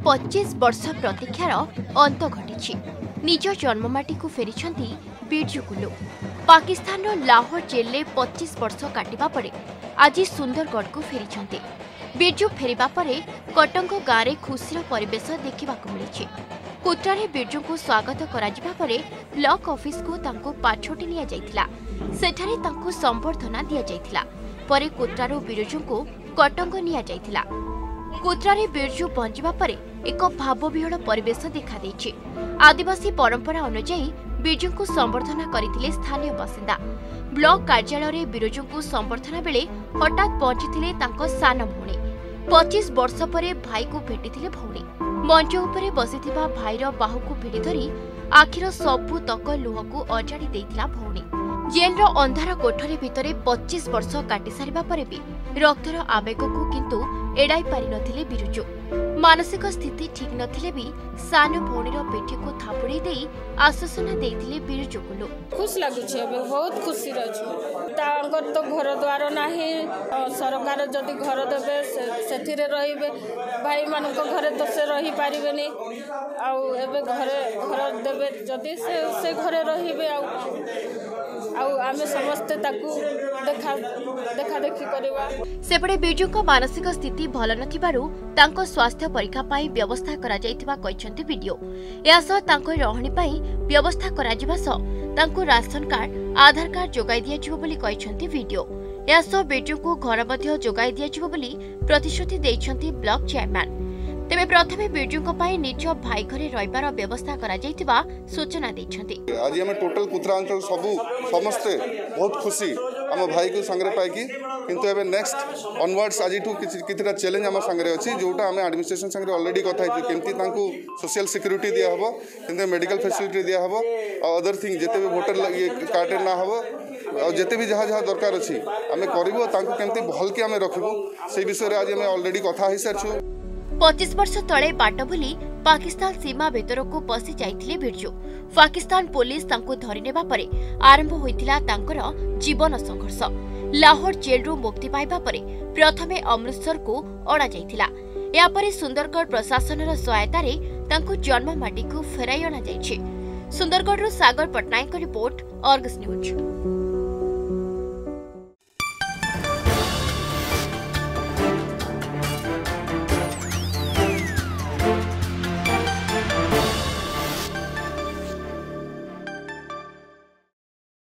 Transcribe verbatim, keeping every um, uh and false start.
पच्चीस वर्ष प्रतीक्षार अंत घटी निज जन्ममाटी को फेरी बिरजू कुल्लू। पाकिस्तान लाहौर जेल में पच्चीस वर्ष काटिबा परे आज सुंदरगढ़ को फेरी बिरजू फेरिबा परे कटंग गाँव में खुशीर परिवेश देखा मिली। कुत्रारे बिरजू को स्वागत कराजिबा परे ब्लॉक ऑफिस को तांको पाछोटी निया जाइथिला। सेठारे तांको संबर्धना दिया जाइथिला। परे कुत्रारो बिरजू को कटंग निया जाइथिला। कुत्रारे बिरजू पहुंचवा परे एक भावविहल परिवेश देखा देछि। आदिवासी परंपरा अनुसार बिरजू को संबर्धना करथिले स्थानीय बासिंदा। ब्लॉक कार्यालय बिरजू को संबर्धना बेले हठात पहुंचीथिले तांको सान भौणी। पच्चीस वर्ष परे भाई को भेटिथिले भौणी। मंच उपरे बसिथिबा भाईर बाहु को भिड़ी धरी आखिर सबु तक लुह को अजाड़ी देइथिला भौणी। जेल रो अंधार कोठरी भितरे पच्चीस वर्ष काटी सारिबा परे भी रक्तर आवेग को किंतु एड़ाई पारि नथिले बिरजू। मानसिक स्थिति ठीक नथिले भी सान भौणीर पेठी को थापुड़ी देई आश्वासन देइथिले बिरजू कुल्लू। खुश लागुछि, अबे बहुत खुशी रछु। तांकर तो घर द्वार नाही, सरकार जदि घर देबे सेथिरे रहिबे, भाई मान को घरे तो से रही पारिबेनी। आउ एबे घरे घर देबे जदि से से घरे रहिबे। आउ आउ आमे समस्त ताकू देखा देखा देखि करबा। सेपटे बिरजू को मानसिक स्थिति भल नथिबारु तांको स्वास्थ्य परीक्षा पाई व्यवस्था करा जाइथिबा कहिसंती वीडियो। यासह तांको रहणी पाई व्यवस्था करा जिबा सह तांको राशन कार्ड आधार कार्ड जोगाई दिया जिवो बोली कहिसंती वीडियो। यासह बिरजू को घर मध्ये जोगाई दिया जिवो बोली प्रतिश्रुति दैछंती ब्लॉक चेयरमैन। तेबे प्रथमे बिरजू को पाई निज भाई घरे रहिबार व्यवस्था करा जाइथिबा सूचना दैछंती। आज हम टोटल कुत्रा अंचल सबु समस्ते बहुत खुशी आम भाई को संगे पाइकी। किंतु एबे नेक्स्ट ऑनवर्ड्स आज कितना चैलेंज आम संगे अच्छी जोटा आम एडमिनिस्ट्रेशन संगे ऑलरेडी कथा केमती तांको सोशल सिक्यूरीटी दिया हबो, केमती मेडिकल फैसिलिटी दिया हबो, अदर थिंग जेते भी वोटर ये कार्ड ना हबो और जेते भी जहाँ जहाँ दरकार अच्छी आम करूँ तांको केमती भल के आम रखबू से विषय आज आम ऑलरेडी कथा हो सारी। पच्चीस वर्ष तले बाट बुली पाकिस्तान सीमा भीतर को पशि जाइथिले बिरजू। पाकिस्तान पुलिस तांको धरि नेबा परे आरंभ होइथिला तांकर जीवन संघर्ष। लाहौर जेल रु मुक्ति पाइबा परे प्रथमे अमृतसर को अणा जाइथिला। या परे सुंदरगढ़ प्रशासनर सहायता रे तांको जन्ममाटी को फेराई अणा जाइछि। सुंदरगढ़ रु Sagar Patnaik report, Argus news.